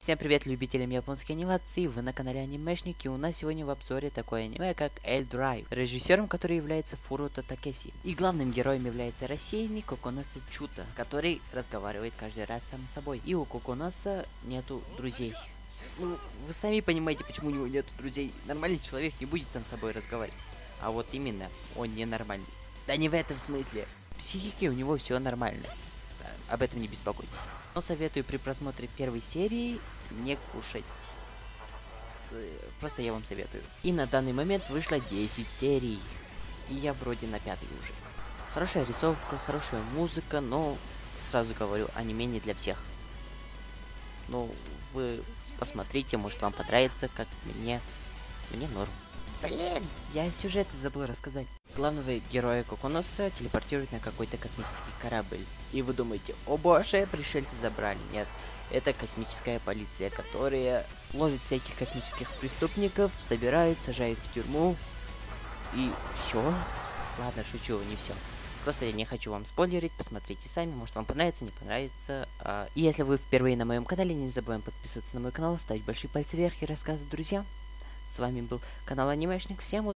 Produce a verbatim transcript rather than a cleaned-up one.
Всем привет, любителям японской анимации, вы на канале Анимешник, и у нас сегодня в обзоре такое аниме, как L-Drive, режиссером который является Фуруто Такеси. И главным героем является рассеянный Коконоса Чута, который разговаривает каждый раз сам с собой. И у Коконоса нету друзей. Ну, вы сами понимаете, почему у него нету друзей. Нормальный человек не будет сам с собой разговаривать. А вот именно, он ненормальный. Да не в этом смысле. В психике у него все нормально. Об этом не беспокойтесь. Но советую при просмотре первой серии не кушать. Просто я вам советую. И на данный момент вышло десять серий. И я вроде на пятой уже. Хорошая рисовка, хорошая музыка, но сразу говорю, аниме не для всех. Ну, вы посмотрите, может вам понравится, как мне. Мне норм. Блин, я сюжет забыл рассказать. Главного героя Коконоса телепортируют на какой-то космический корабль. И вы думаете, о боже, пришельцы забрали. Нет, это космическая полиция, которая ловит всяких космических преступников, собирают, сажают в тюрьму. И все. Ладно, шучу, не все. Просто я не хочу вам спойлерить, посмотрите сами, может вам понравится, не понравится. А, и если вы впервые на моем канале, не забываем подписываться на мой канал, ставить большие пальцы вверх и рассказывать друзьям. С вами был канал Анимешник, всем удачи!